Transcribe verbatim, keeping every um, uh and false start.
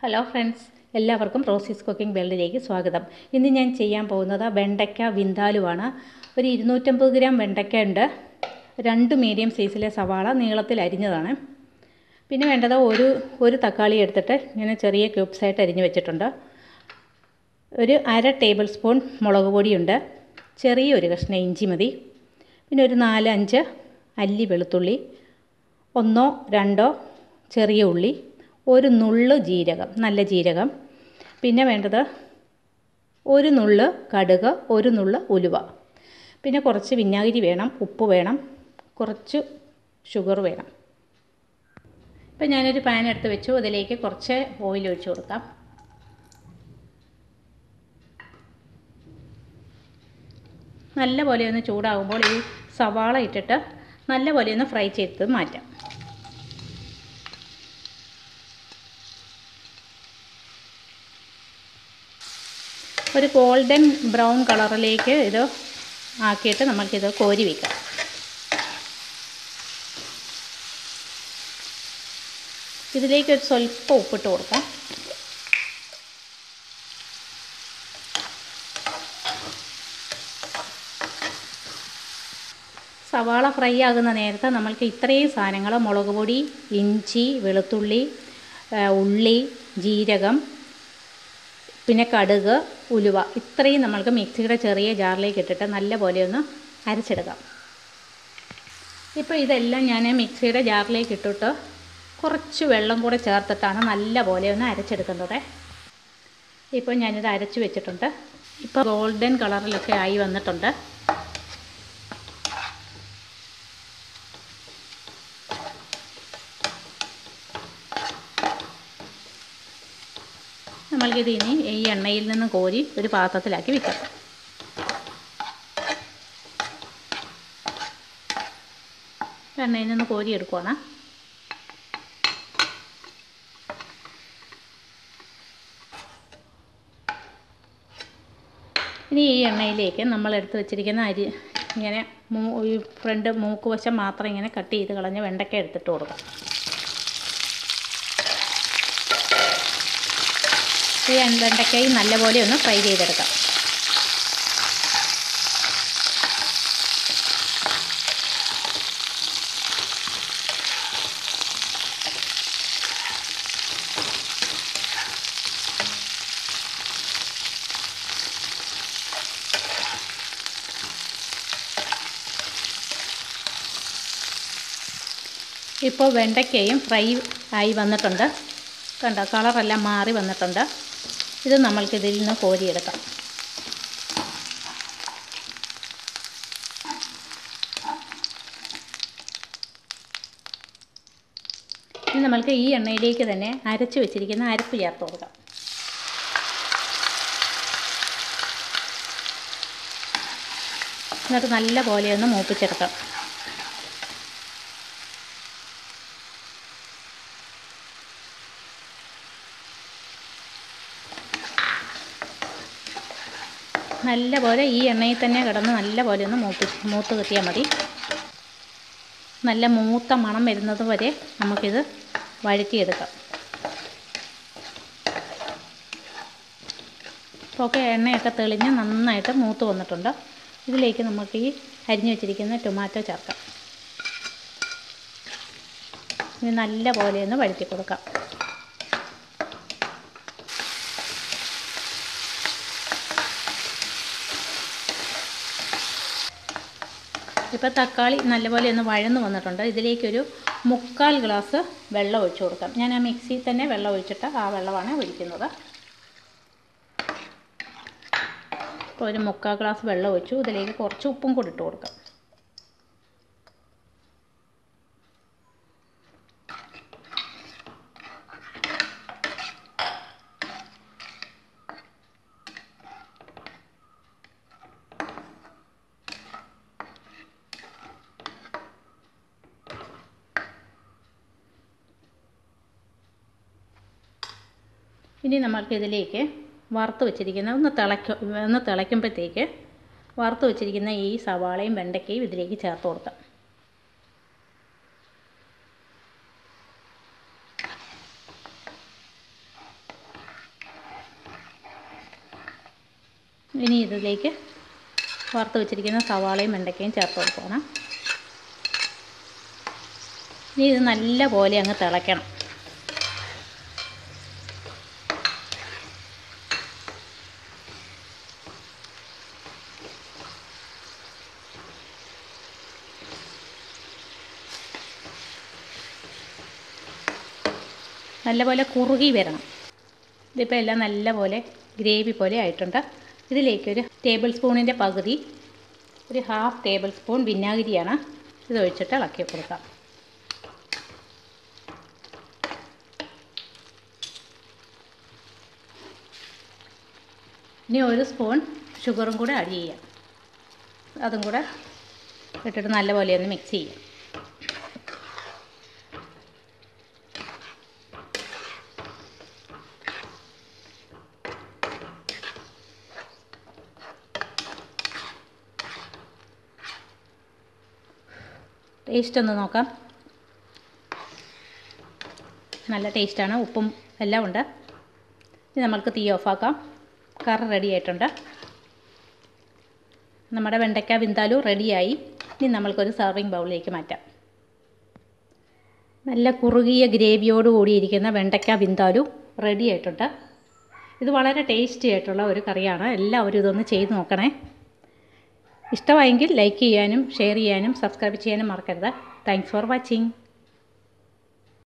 Hello friends, എല്ലാവർക്കും റോസീസ് cooking വേൾഡിലേക്ക് സ്വാഗതം. ഇന്ന് ഞാൻ ചെയ്യാൻ പോകുന്നത് വെണ്ടയ്ക്ക വിന്താലുവാണ്. ഒരു ഇരുന്നൂറ്റമ്പത് ഗ്രാം വെണ്ടയ്ക്ക ഉണ്ട്. രണ്ട് മീഡിയം സൈസിലെ സവാള നീളത്തിൽ അരിഞ്ഞതാണ്. പിന്നെ വേണ്ടത് ഒരു ഒരു തക്കാളി എടുത്തിട്ട് ഇങ്ങനെ ചെറിയ ക്യൂബ്സായിട്ട് അരിഞ്ഞ് വെച്ചിട്ടുണ്ട്. ഒരു അര ടേബിൾ സ്പൂൺ മുളക് പൊടിയുണ്ട്. ചെറിയൊരു കഷ്ണം ഇഞ്ചി മതി. പിന്നെ ഒരു നാല് അഞ്ച് അല്ലി വെളുത്തുള്ളി, ഒന്നോ രണ്ടോ ചെറിയ ഉള്ളി, ഒരു നുള്ള് ജീരകം, നല്ല ജീരകം. പിന്നെ വേണ്ടത് ഒരു നുള്ള് കടുക്, ഒരു നുള്ള് ഉലുവ. പിന്നെ കുറച്ച് വിനാഗിരി വേണം, ഉപ്പ് വേണം, കുറച്ച് ഷുഗർ വേണം. ഇപ്പം ഞാനൊരു പാൻ എടുത്ത് വെച്ചു. അതിലേക്ക് കുറച്ച് ഓയിൽ ഒഴിച്ച് കൊടുക്കാം. നല്ല പോലെ ഒന്ന് ചൂടാകുമ്പോൾ ഈ സവാള ഇട്ടിട്ട് നല്ല പോലെ ഒന്ന് ഫ്രൈ ചെയ്ത് മാറ്റാം. ഒരു ഗോൾഡൻ ബ്രൗൺ കളറിലേക്ക് ഇത് ആക്കിയിട്ട് നമുക്കിത് കോരി വയ്ക്കാം. ഇതിലേക്ക് ഒരു സ്വല്പം ഉപ്പിട്ട് കൊടുക്കാം. സവാള ഫ്രൈ ആകുന്ന നേരത്തെ നമ്മൾക്ക് ഇത്രയും സാധനങ്ങൾ, മുളക് പൊടി, ഇഞ്ചി, വെളുത്തുള്ളി, ഉള്ളി, ജീരകം, പിന്നെ കടുക്, ഉലുവ, ഇത്രയും നമ്മൾക്ക് മിക്സിയുടെ ചെറിയ ജാറിലേക്ക് ഇട്ടിട്ട് നല്ല പോലെ ഒന്ന് അരച്ചെടുക്കാം. ഇപ്പോൾ ഇതെല്ലാം ഞാൻ മിക്സിയുടെ ജാറിലേക്ക് ഇട്ടിട്ട് കുറച്ച് വെള്ളം കൂടെ ചേർത്തിട്ടാണ് നല്ല പോലെ ഒന്ന് അരച്ചെടുക്കുന്നത്. ഇപ്പോൾ ഞാനിത് അരച്ച് വെച്ചിട്ടുണ്ട്. ഇപ്പോൾ ഗോൾഡൻ കളറിലൊക്കെ ആയി വന്നിട്ടുണ്ട്. നമ്മൾക്കിത് ഇനി ഈ എണ്ണയിൽ നിന്ന് കോരി ഒരു പാത്രത്തിലാക്കി വെക്കാം. എണ്ണയിൽ നിന്ന് കോരി എടുക്കുകയാണ്. ഇനി ഈ എണ്ണയിലേക്ക് നമ്മൾ എടുത്ത് വെച്ചിരിക്കുന്ന അരി ഇങ്ങനെ മൂ ഈ ഫ്രണ്ട് മൂക്ക് വശം മാത്രം ഇങ്ങനെ കട്ട് ചെയ്ത് കളഞ്ഞ് വെണ്ടയ്ക്ക എടുത്തിട്ട് കൊടുക്കാം. ഈ വെണ്ടയ്ക്കയും നല്ലപോലെ ഒന്ന് ഫ്രൈ ചെയ്തെടുക്കാം. ഇപ്പോൾ വെണ്ടയ്ക്കയും ഫ്രൈ ആയി വന്നിട്ടുണ്ട്. കണ്ടോ, കളറെല്ലാം മാറി വന്നിട്ടുണ്ട്. ഇത് നമ്മൾക്കിതിൽ നിന്ന് കോരിയെടുക്കാം. ഇനി നമ്മൾക്ക് ഈ എണ്ണയിലേക്ക് തന്നെ അരച്ച് വെച്ചിരിക്കുന്ന അരപ്പ് ചേർത്ത് കൊടുക്കാം. എന്നിട്ട് നല്ല പോലെ ഒന്ന് മൂപ്പിച്ചെടുക്കാം. നല്ല പോലെ ഈ എണ്ണയിൽ തന്നെ കിടന്ന് നല്ല പോലെ ഒന്ന് മൂപ്പി മൂത്ത് കിട്ടിയാൽ മതി. നല്ല മൂത്ത മണം വരുന്നത് വരെ നമുക്കിത് വഴറ്റിയെടുക്കാം. ഇപ്പോൾ ഒക്കെ എണ്ണയൊക്കെ തെളിഞ്ഞ് നന്നായിട്ട് മൂത്ത് വന്നിട്ടുണ്ട്. ഇതിലേക്ക് നമുക്ക് ഈ അരിഞ്ഞു വെച്ചിരിക്കുന്ന ടൊമാറ്റോ ചേർക്കാം. ഇനി നല്ല പോലെ ഒന്ന് വഴറ്റി കൊടുക്കാം. ഇപ്പോൾ തക്കാളി നല്ലപോലെ ഒന്ന് വഴന്ന് വന്നിട്ടുണ്ട്. ഇതിലേക്കൊരു മുക്കാൽ ഗ്ലാസ് വെള്ളം ഒഴിച്ചു കൊടുക്കാം. ഞാൻ ആ മിക്സിയിൽ തന്നെ വെള്ളം ഒഴിച്ചിട്ട് ആ വെള്ളമാണ് ഒഴിക്കുന്നത്. ഇപ്പോൾ ഒരു മുക്കാൽ ഗ്ലാസ് വെള്ളം ഒഴിച്ചു. ഇതിലേക്ക് കുറച്ച് ഉപ്പും കൂടി ഇട്ട് കൊടുക്കാം. ഇനി നമ്മൾക്കിതിലേക്ക് വറുത്ത് വെച്ചിരിക്കുന്ന ഒന്ന് തിളയ്ക്കും ഒന്ന് തിളയ്ക്കുമ്പോഴത്തേക്ക് വറുത്ത് വെച്ചിരിക്കുന്ന ഈ സവാളയും വെണ്ടയ്ക്കയും ഇതിലേക്ക് ചേർത്ത് കൊടുക്കാം. ഇനി ഇതിലേക്ക് വറുത്ത് വെച്ചിരിക്കുന്ന സവാളയും വെണ്ടയ്ക്കയും ചേർത്ത് കൊടുക്കണം. ഇനി ഇത് നല്ല പോലെ അങ്ങ് തിളയ്ക്കണം. നല്ലപോലെ കുറുകി വരണം. ഇതിപ്പോൾ എല്ലാം നല്ലപോലെ ഗ്രേവി പോലെ ആയിട്ടുണ്ട്. ഇതിലേക്കൊരു ടേബിൾ സ്പൂണിൻ്റെ പകുതി, ഒരു ഹാഫ് ടേബിൾ സ്പൂൺ വിനാഗിരിയാണ് ഇതൊഴിച്ചിട്ട് ഇളക്കി കൊടുക്കാം. ഇനി ഒരു സ്പൂൺ ഷുഗറും കൂടെ ആഡ് ചെയ്യാം. അതും കൂടെ ഇട്ടിട്ട് നല്ലപോലെ ഒന്ന് മിക്സ് ചെയ്യാം. ടേസ്റ്റ് ഒന്ന് നോക്കാം. നല്ല ടേസ്റ്റാണ്, ഉപ്പും എല്ലാം ഉണ്ട്. ഇനി നമ്മൾക്ക് തീ ഓഫാക്കാം. കറി റെഡി ആയിട്ടുണ്ട്. നമ്മുടെ വെണ്ടയ്ക്ക വിന്താലു റെഡിയായി. ഇനി നമ്മൾക്കൊരു സർവിങ് ബൗളിലേക്ക് മാറ്റാം. നല്ല കുറുകിയ ഗ്രേവിയോട് കൂടിയിരിക്കുന്ന വെണ്ടയ്ക്ക വിന്താലു റെഡി ആയിട്ടുണ്ട്. ഇത് വളരെ ടേസ്റ്റി ആയിട്ടുള്ള ഒരു കറിയാണ്. എല്ലാവരും ഇതൊന്ന് ചെയ്ത് നോക്കണേ. ഇഷ്ടമായെങ്കിൽ ലൈക്ക് ചെയ്യാനും ഷെയർ ചെയ്യാനും സബ്സ്ക്രൈബ് ചെയ്യാനും മറക്കരുത്. Thanks for watching.